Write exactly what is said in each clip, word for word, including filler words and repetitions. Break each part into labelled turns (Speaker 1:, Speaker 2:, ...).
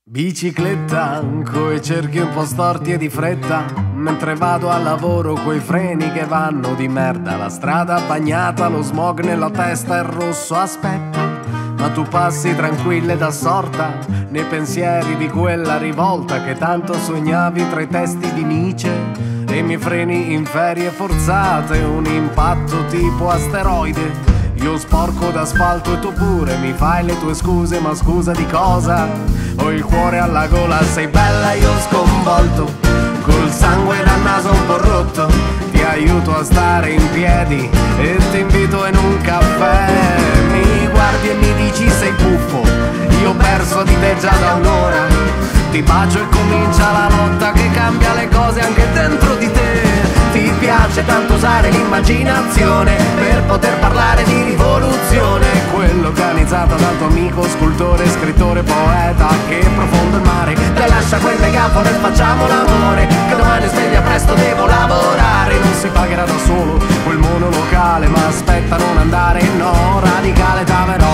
Speaker 1: Bicicletta, coi cerchi un po' storti e di fretta, mentre vado al lavoro coi freni che vanno di merda. La strada bagnata, lo smog nella testa, il rosso aspetta, ma tu passi tranquilla ed assorta nei pensieri di quella rivolta che tanto sognavi tra i testi di Nietzsche. E mi freni in ferie forzate, un impatto tipo asteroide. Io sporco d'asfalto e tu pure mi fai le tue scuse, ma scusa di cosa? Ho il cuore alla gola, sei bella, io sconvolto, col sangue dal naso un po' rotto. Ti aiuto a stare in piedi e ti invito in un caffè. Mi guardi e mi dici sei buffo, io ho perso di te già da un'ora. Ti bacio e comincia la lotta che cambia le cose anche dentro di te. Ti piace tanto usare l'immaginazione per poter parlare di rivoluzione, quello organizzata dal tuo amico scultore, scrittore, poeta. Che profondo il mare, dai lascia quel megafono e facciamo l'amore, che domani sveglia presto, devo lavorare. Non si pagherà da solo quel monolocale, ma aspetta non andare, no. Radicale Taverò,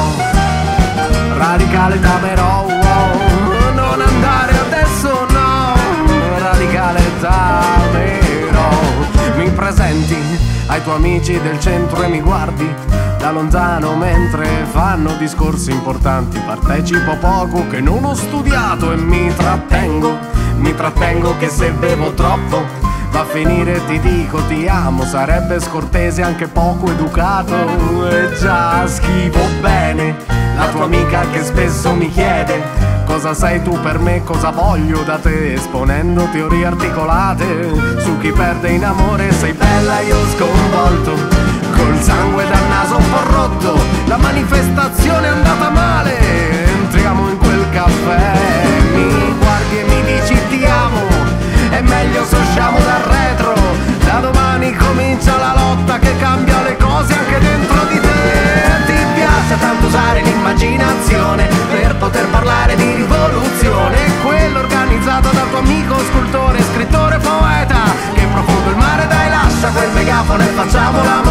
Speaker 1: radicale Taverò, oh, non andare adesso, no. Radicale Taverò. Mi presenti ai tuoi amici del centro e mi guardi da lontano mentre fanno discorsi importanti. Partecipo poco che non ho studiato e mi trattengo, mi trattengo che se bevo troppo va a finire ti dico ti amo. Sarebbe scortese anche poco educato e già schivo bene la tua amica che spesso mi chiede cosa sei tu per me, cosa voglio da te, esponendo teorie articolate su chi perde in amore. Sei bella, io sconvolto, col sangue dal naso un po' rotto. La manifestazione è andata male, entriamo in quel caffè. Mi guardi e mi dici ti amo, è meglio se usciamo dal retro. Da domani comincia la lotta che cambia le cose anche dentro di te. Ti piace tanto usare l'immaginazione per poter parlare di rivoluzione, quello organizzato dal tuo amico scultore, scrittore, poeta. Che profondo il mare, dai lascia quel megafono e facciamo la